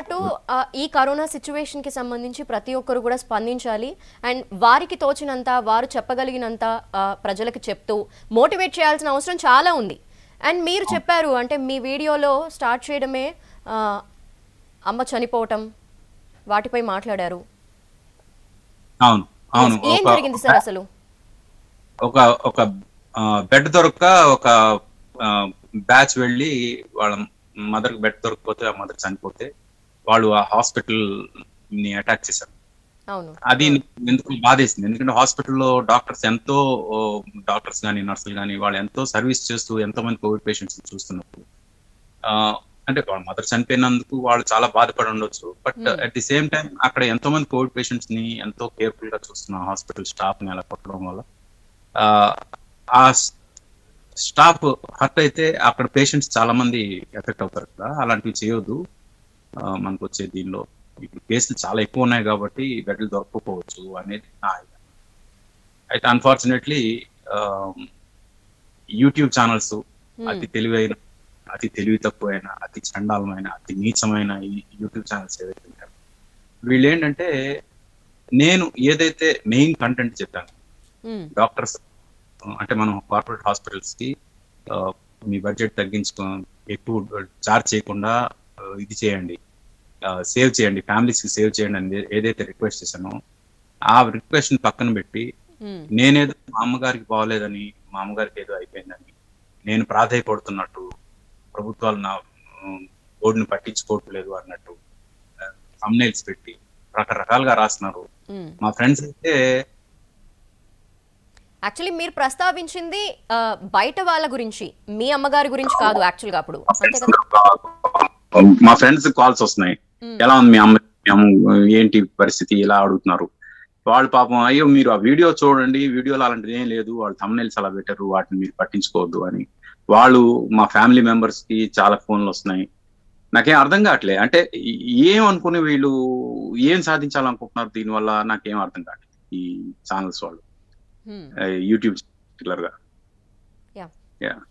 చెప్పినట్టు ఈ corona situation కి సంబంధించి ప్రతి ఒక్కరు కూడా స్పందించాలి అండ్ వారికి తోచినంత వారు చెప్పగలిగినంత ప్రజలకు చెప్తూ మోటివేట్ చేయాల్సిన అవసరం చాలా ఉంది. అండ్ మీరు చెప్పారు అంటే మీ వీడియోలో స్టార్ట్ చేయడమే అమ్మ చనిపోవటం వాటిపై మాట్లాడారు. అవును అవును. ఏం జరిగింది సార్ అసలు? ఒక బెడ్ దొరక్క ఒక బ్యాచ్ వెళ్ళి వాళ్ళ మదర్ కి బెడ్ దొరకకపోతే ఆ మదర్ చనిపోతే వాళ్ళు ఆ హాస్పిటల్ ని అటాక్ చేశారు. అది ఎందుకు బాధేసింది, ఎందుకంటే హాస్పిటల్లో డాక్టర్స్ కానీ నర్సులు కానీ వాళ్ళు ఎంతో సర్వీస్ చేస్తూ ఎంతో మంది కోవిడ్ పేషెంట్స్ చూస్తున్నప్పుడు అంటే వాళ్ళ మదర్ చనిపోయినందుకు వాళ్ళు చాలా బాధపడి ఉండొచ్చు. But at the same time అక్కడ ఎంతో మంది కోవిడ్ పేషెంట్స్ ని ఎంతో కేర్ఫుల్ గా చూస్తున్న హాస్పిటల్ స్టాఫ్ ని అలా కొట్టడం వల్ల ఆ స్టాఫ్ హర్ట్ అయితే అక్కడ పేషెంట్స్ చాలా మంది ఎఫెక్ట్ అవుతారు కదా. అలాంటివి చేయొద్దు. మనకు వచ్చే దీనిలో ఇప్పుడు కేసులు చాలా ఎక్కువ ఉన్నాయి కాబట్టి బెడ్లు దొరకకపోవచ్చు అనేది నా ఐడియా. అయితే అన్ఫార్చునేట్లీ యూట్యూబ్ ఛానల్స్ అతి తెలివి తక్కువైన, అతి చండాలమైన, అతి నీచమైన ఈ యూట్యూబ్ ఛానల్స్ ఏదైతే ఉంటారో వీళ్ళు ఏంటంటే, నేను ఏదైతే మెయిన్ కంటెంట్ చెప్పాను, డాక్టర్స్ అంటే మనం కార్పొరేట్ హాస్పిటల్స్ కి మీ బడ్జెట్ తగ్గించుకో, ఎక్కువ చార్జ్ చేయకుండా ఇది చేయండి, సేవ్ చేయండి, ఫ్యామిలీస్ కి సేవ్ చేయండి అని ఏదైతే రిక్వెస్ట్ చేశానో ఆ రిక్వెస్ట్ ని పక్కన పెట్టి నేనేదో మా అమ్మగారికి బాగోలేదని, మా అమ్మగారికి ఏదో అయిపోయిందని నేను ప్రాధాయపడుతున్నట్టు, ప్రభుత్వాలు నా బోర్డుని పట్టించుకోవట్లేదు అన్నట్టు thumbnails పెట్టి రకరకాలుగా రాస్తున్నారు. మా ఫ్రెండ్స్ అయితే యాక్చువల్లీ మీరు ప్రస్తావించింది బయట వాళ్ళ గురించి, మీ అమ్మగారి గురించి కాదు యాక్చువల్ గా. అప్పుడు మా ఫ్రెండ్స్ కాల్స్ వస్తున్నాయి, ఎలా ఉంది మీ అమ్మ, ఏంటి పరిస్థితి, ఇలా అడుగుతున్నారు. వాళ్ళు పాపం అయ్యో మీరు ఆ వీడియో చూడండి, వీడియోలో అలాంటిది ఏం లేదు, వాళ్ళు thumbnails అలా పెట్టారు, వాటిని మీరు పట్టించుకోవద్దు అని వాళ్ళు మా ఫ్యామిలీ మెంబర్స్ కి చాలా ఫోన్లు వస్తున్నాయి. నాకేం అర్థం కావట్లే, అంటే ఏం అనుకుని వీళ్ళు ఏం సాధించాలనుకుంటున్నారు దీనివల్ల నాకేం అర్థం కావట్లేదు ఈ ఛానల్స్ వాళ్ళు, యూట్యూబ్ పర్టికులర్ గా.